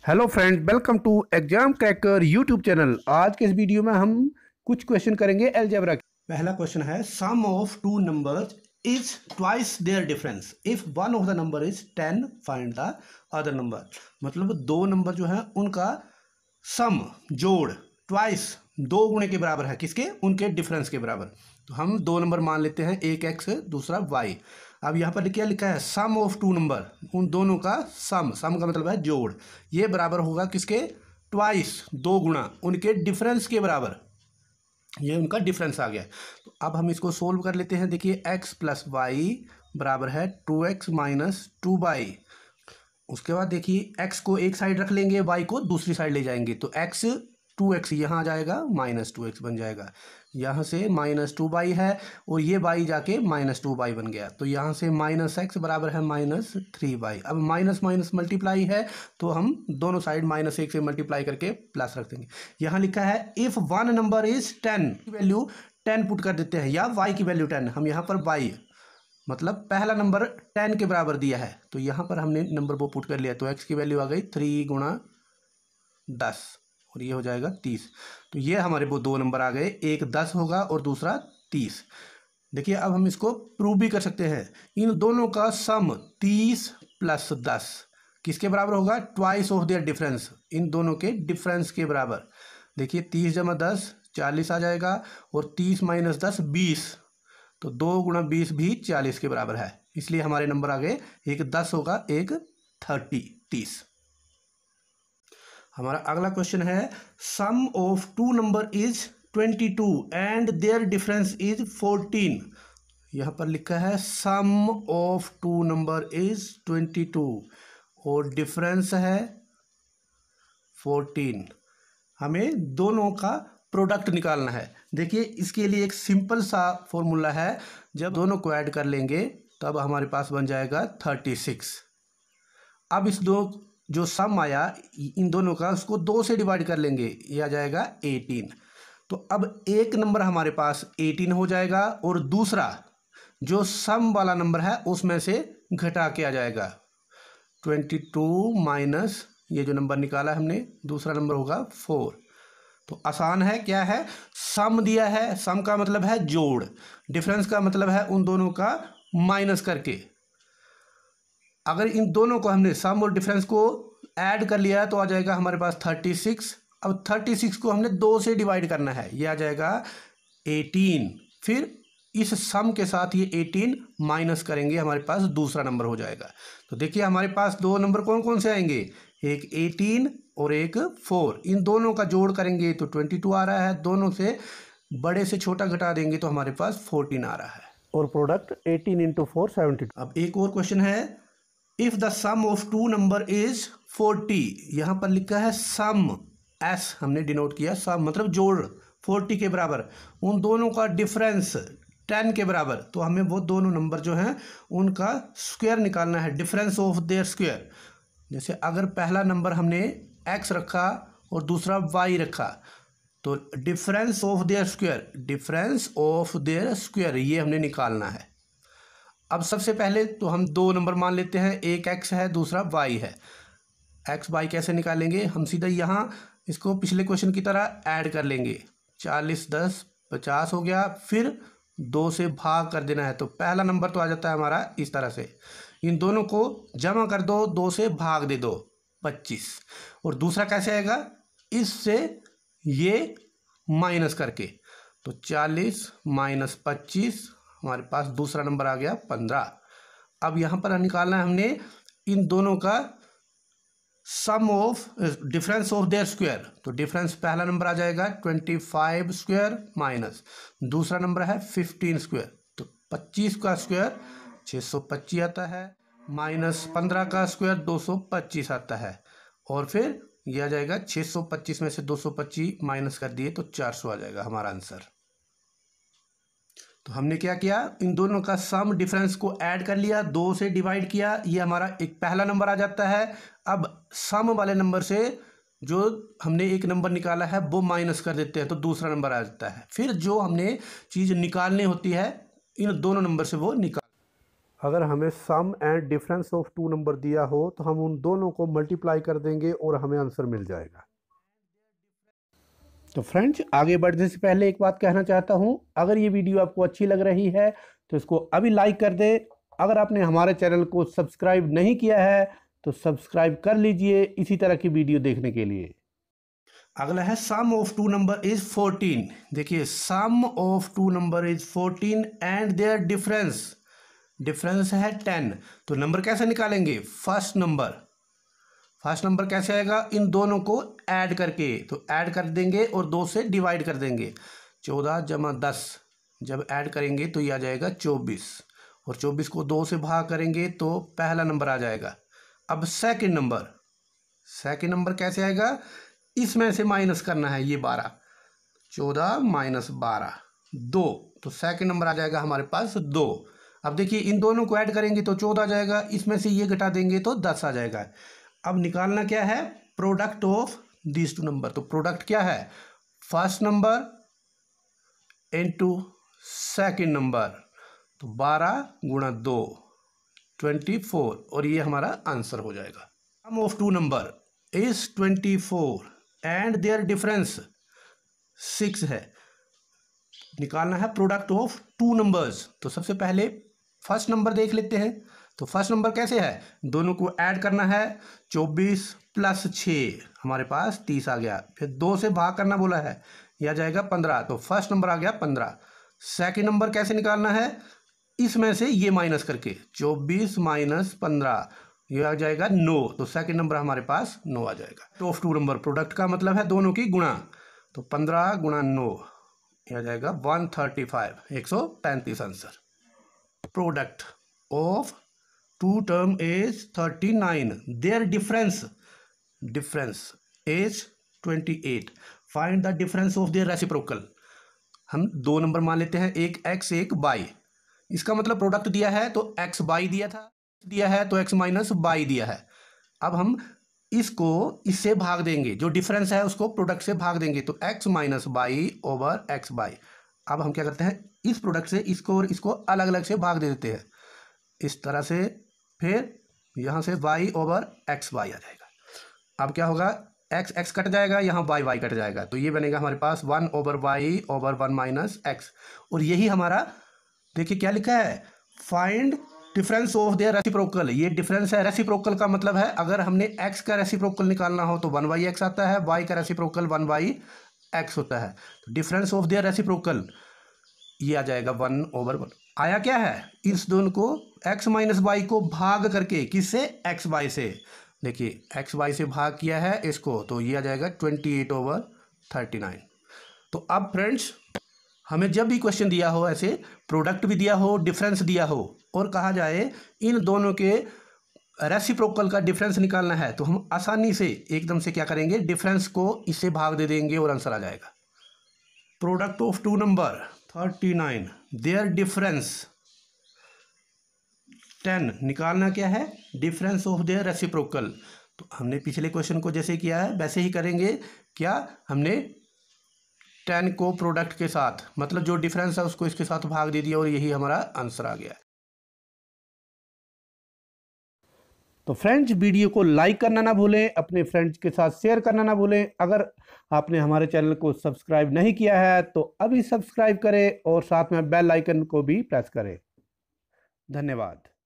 Hello friend, welcome to exam cracker YouTube channel. आज के इस वीडियो में हम कुछ क्वेश्चन करेंगे अलजेब्रा के। पहला क्वेश्चन है, sum of two numbers is twice their difference if one of the number is 10 find the other number. मतलब दो नंबर जो है उनका सम जोड़ ट्वाइस दो गुणे के बराबर है, किसके? उनके डिफरेंस के बराबर। तो हम दो नंबर मान लेते हैं, एक एक्स दूसरा वाई। अब यहाँ पर क्या लिखा है? सम ऑफ टू नंबर, उन दोनों का सम का मतलब है जोड़। ये बराबर होगा किसके? ट्वाइस दो गुणा उनके डिफरेंस के बराबर। ये उनका डिफरेंस आ गया। तो अब हम इसको सोल्व कर लेते हैं। देखिए एक्स प्लस वाई बराबर है 2x माइनस 2y। उसके बाद देखिए x को एक साइड रख लेंगे, y को दूसरी साइड ले जाएंगे, तो x 2x यहाँ आ जाएगा, माइनस 2x बन जाएगा। यहाँ से माइनस 2y है और ये y जाके माइनस 2y बन गया। तो यहाँ से माइनस x बराबर है माइनस 3y। अब माइनस माइनस मल्टीप्लाई है, तो हम दोनों साइड माइनस 1 से मल्टीप्लाई करके प्लस रख देंगे। यहाँ लिखा है इफ़ वन नंबर इज 10 की वैल्यू 10 पुट कर देते हैं, या y की वैल्यू 10। हम यहाँ पर y मतलब पहला नंबर 10 के बराबर दिया है, तो यहाँ पर हमने नंबर वो पुट कर लिया। तो x की वैल्यू आ गई 3 गुणा 10 और ये हो जाएगा 30। तो ये हमारे वो दो नंबर आ गए, एक 10 होगा और दूसरा 30। देखिए अब हम इसको प्रूव भी कर सकते हैं। इन दोनों का सम 30 प्लस 10 किसके बराबर होगा? ट्वाइस ऑफ देयर डिफरेंस, इन दोनों के डिफरेंस के बराबर। देखिए 30 जमा 10 40 आ जाएगा, और 30 माइनस 10 20। तो 2 गुणा 20 भी 40 के बराबर है, इसलिए हमारे नंबर आ गए, एक 10 होगा, एक 30। हमारा अगला क्वेश्चन है, sum of two number is 22 and their difference is 14। यहाँ पर लिखा है sum of two number is 22 और डिफरेंस है 14। हमें दोनों का प्रोडक्ट निकालना है। देखिए इसके लिए एक सिंपल सा फॉर्मूला है, जब दोनों को ऐड कर लेंगे तब हमारे पास बन जाएगा 36। अब इस दो जो सम आया इन दोनों का, उसको 2 से डिवाइड कर लेंगे, ये आ जाएगा 18। तो अब एक नंबर हमारे पास 18 हो जाएगा, और दूसरा जो सम वाला नंबर है उसमें से घटा के आ जाएगा 22 माइनस ये जो नंबर निकाला हमने, दूसरा नंबर होगा 4। तो आसान है, क्या है? सम दिया है, सम का मतलब है जोड़, डिफरेंस का मतलब है उन दोनों का माइनस करके। अगर इन दोनों को हमने सम और डिफरेंस को ऐड कर लिया तो आ जाएगा हमारे पास 36। अब 36 को हमने 2 से डिवाइड करना है, ये आ जाएगा 18। फिर इस सम के साथ ये 18 माइनस करेंगे, हमारे पास दूसरा नंबर हो जाएगा। तो देखिए हमारे पास दो नंबर कौन कौन से आएंगे? एक 18 और एक 4। इन दोनों का जोड़ करेंगे तो 22 आ रहा है, दोनों से बड़े से छोटा घटा देंगे तो हमारे पास 14 आ रहा है, और प्रोडक्ट 18 इंटू 4 72। अब एक और क्वेश्चन है, if the sum of two number is 40। यहाँ पर लिखा है सम, एस हमने डिनोट किया, सम मतलब जोड़ 40 के बराबर, उन दोनों का डिफरेंस 10 के बराबर। तो हमें वो दोनों नंबर जो हैं उनका स्क्वायर निकालना है, डिफरेंस ऑफ देयर स्क्वायर। जैसे अगर पहला नंबर हमने x रखा और दूसरा y रखा, तो difference of their square, difference of their square ये हमने निकालना है। अब सबसे पहले तो हम दो नंबर मान लेते हैं, एक x है दूसरा y है। x y कैसे निकालेंगे? हम सीधा यहाँ इसको पिछले क्वेश्चन की तरह ऐड कर लेंगे। 40 10 50 हो गया, फिर 2 से भाग कर देना है, तो पहला नंबर तो आ जाता है हमारा इस तरह से। इन दोनों को जमा कर दो, 2 से भाग दे दो 25। और दूसरा कैसे आएगा? इससे ये माइनस करके, तो 40 माइनस 25 हमारे पास दूसरा नंबर आ गया 15। अब यहाँ पर निकालना है हमने इन दोनों का sum of difference of their square. तो डिफरेंस पहला नंबर आ जाएगा 25 स्क्वायर माइनस दूसरा नंबर है 15 स्क्वायर। तो 25 का स्क्वायर 625 आता है, माइनस 15 का स्क्वायर 225 आता है, और फिर यह आ जाएगा 625 में से 225 माइनस कर दिए तो 400 आ जाएगा हमारा आंसर। तो हमने क्या किया? इन दोनों का सम डिफरेंस को ऐड कर लिया, 2 से डिवाइड किया, ये हमारा एक पहला नंबर आ जाता है। अब सम वाले नंबर से जो हमने एक नंबर निकाला है वो माइनस कर देते हैं, तो दूसरा नंबर आ जाता है। फिर जो हमने चीज़ निकालनी होती है इन दोनों नंबर से वो निकाल। अगर हमें sum and difference of two number दिया हो तो हम उन दोनों को मल्टीप्लाई कर देंगे और हमें आंसर मिल जाएगा। तो फ्रेंड्स, आगे बढ़ने से पहले एक बात कहना चाहता हूं, अगर ये वीडियो आपको अच्छी लग रही है तो इसको अभी लाइक कर दें। अगर आपने हमारे चैनल को सब्सक्राइब नहीं किया है तो सब्सक्राइब कर लीजिए इसी तरह की वीडियो देखने के लिए। अगला है sum of two number is 14। देखिए, sum of two number is 14 and their difference है 10। तो नंबर कैसे निकालेंगे? फर्स्ट नंबर कैसे आएगा? इन दोनों को ऐड करके, तो ऐड कर देंगे और 2 से डिवाइड कर देंगे। 14 जमा 10 जब ऐड करेंगे तो ये आ जाएगा 24, और 24 को 2 से भाग करेंगे तो पहला नंबर आ जाएगा। अब सेकंड नंबर कैसे आएगा? इसमें से माइनस करना है, ये 12, 14 माइनस 12 2, तो सेकंड नंबर आ जाएगा हमारे पास 2। अब देखिए, इन दोनों को ऐड करेंगे तो 14 आ जाएगा, इसमें से ये घटा देंगे तो 10 आ जाएगा। अब निकालना क्या है? Product of these two number. तो प्रोडक्ट क्या है? First number into second number, तो 12 गुणा 2 24, और ये हमारा आंसर हो जाएगा। Sum of two number is 24 and their difference 6 है। निकालना है प्रोडक्ट ऑफ टू नंबर्स। तो सबसे पहले फर्स्ट नंबर देख लेते हैं। तो फर्स्ट नंबर कैसे है? दोनों को ऐड करना है, 24 प्लस 6 हमारे पास 30 आ गया। फिर 2 से भाग करना बोला है, यह आ जाएगा 15, तो फर्स्ट नंबर आ गया 15। सेकेंड नंबर कैसे निकालना है? इसमें से ये माइनस करके 24 माइनस 15, ये आ जाएगा 9, तो सेकेंड नंबर हमारे पास 9 आ जाएगा। तो ऑफ टू नंबर, प्रोडक्ट का मतलब है दोनों की गुणा, तो 15 गुणा 9 यह आ जाएगा 135, 135 answer. Product of two term is 39, their difference is 28। Find the difference of their reciprocal. हम 2 नंबर मान लेते हैं, एक x एक y। इसका मतलब प्रोडक्ट दिया है तो x बाई दिया है तो x माइनस बाई दिया है। अब हम इसको इससे भाग देंगे, जो डिफरेंस है उसको प्रोडक्ट से भाग देंगे, तो x minus y over x y. अब हम क्या करते हैं, इस प्रोडक्ट से इसको और इसको अलग अलग से भाग दे देते हैं इस तरह से, फिर यहाँ से y ओवर x बाई आ जाएगा। अब क्या होगा, x कट जाएगा, यहाँ y कट जाएगा, तो ये बनेगा हमारे पास 1 over y over 1 minus x। और यही हमारा, देखिए क्या लिखा है, find difference of their reciprocal. ये डिफरेंस है, रेसिप्रोकल का मतलब है अगर हमने x का रेसिप्रोकल निकालना हो तो 1/x आता है, y का रेसिप्रोकल 1/x होता है। तो डिफरेंस ऑफ देयर रेसिप्रोकल ये आ जाएगा 1/1। आया क्या है, इस दोनों को x माइनस वाई को भाग करके, किससे? x बाई से। देखिए x बाई से भाग किया है इसको, तो ये आ जाएगा 28/39। तो अब फ्रेंड्स, हमें जब भी क्वेश्चन दिया हो, ऐसे प्रोडक्ट भी दिया हो, डिफरेंस दिया हो, और कहा जाए इन दोनों के रेसिप्रोकल का डिफरेंस निकालना है, तो हम आसानी से एकदम से क्या करेंगे, डिफरेंस को इससे भाग दे देंगे और आंसर आ जाएगा। Product of two number 39, their difference 10। निकालना क्या है? Difference of their reciprocal. तो हमने पिछले क्वेश्चन को जैसे किया है वैसे ही करेंगे। क्या हमने 10 को प्रोडक्ट के साथ, मतलब जो डिफरेंस है उसको इसके साथ भाग दे दिया और यही हमारा आंसर आ गया। तो फ्रेंड्स, वीडियो को लाइक करना ना भूलें, अपने फ्रेंड्स के साथ शेयर करना ना भूलें। अगर आपने हमारे चैनल को सब्सक्राइब नहीं किया है तो अभी सब्सक्राइब करें और साथ में बेल आइकन को भी प्रेस करें। धन्यवाद।